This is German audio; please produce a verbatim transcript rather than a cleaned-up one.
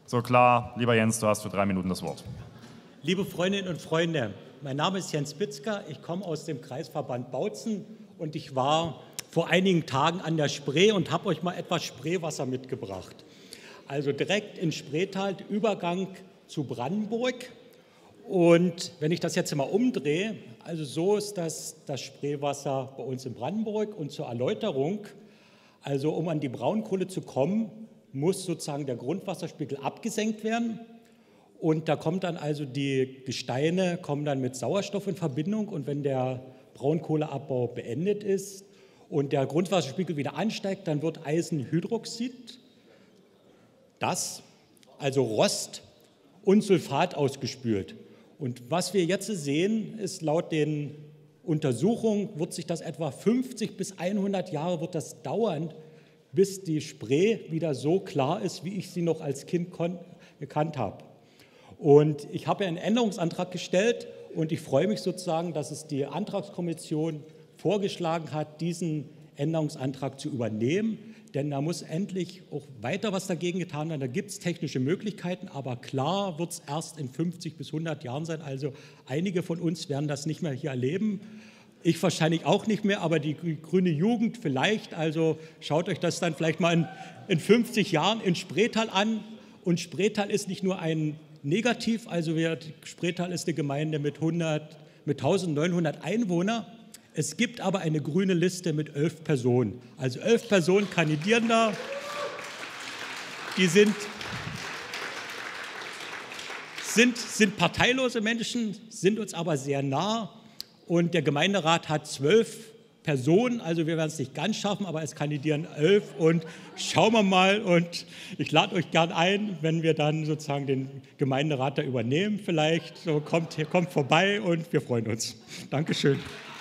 So klar, lieber Jens, du hast für drei Minuten das Wort. Liebe Freundinnen und Freunde, mein Name ist Jens Bitzka, ich komme aus dem Kreisverband Bautzen und ich war vor einigen Tagen an der Spree und habe euch mal etwas Spreewasser mitgebracht. Also direkt in Spreetal, Übergang zu Brandenburg. Und wenn ich das jetzt mal umdrehe, also so ist das, das Spreewasser bei uns in Brandenburg. Und zur Erläuterung, also um an die Braunkohle zu kommen, muss sozusagen der Grundwasserspiegel abgesenkt werden. Und da kommt dann also die Gesteine kommen dann mit Sauerstoff in Verbindung. Und wenn der Braunkohleabbau beendet ist und der Grundwasserspiegel wieder ansteigt, dann wird Eisenhydroxid, das, also Rost und Sulfat ausgespült. Und was wir jetzt sehen, ist laut den Untersuchungen, wird sich das etwa fünfzig bis hundert Jahre wird das dauern, bis die Spree wieder so klar ist, wie ich sie noch als Kind gekannt habe. Und ich habe ja einen Änderungsantrag gestellt und ich freue mich sozusagen, dass es die Antragskommission vorgeschlagen hat, diesen Änderungsantrag zu übernehmen. Denn da muss endlich auch weiter was dagegen getan werden. Da gibt es technische Möglichkeiten, aber klar wird es erst in fünfzig bis hundert Jahren sein. Also einige von uns werden das nicht mehr hier erleben. Ich wahrscheinlich auch nicht mehr, aber die grüne Jugend vielleicht. Also schaut euch das dann vielleicht mal in, in fünfzig Jahren in Spreetal an. Und Spreetal ist nicht nur ein Negativ, also wir, Spreetal ist eine Gemeinde mit, hundert, mit eintausendneunhundert Einwohnern. Es gibt aber eine grüne Liste mit elf Personen. Also elf Personen kandidieren da. Die sind, sind, sind parteilose Menschen, sind uns aber sehr nah. Und der Gemeinderat hat zwölf Personen. Also wir werden es nicht ganz schaffen, aber es kandidieren elf. Und schauen wir mal. Und ich lade euch gern ein, wenn wir dann sozusagen den Gemeinderat da übernehmen. Vielleicht so kommt, kommt vorbei und wir freuen uns. Dankeschön.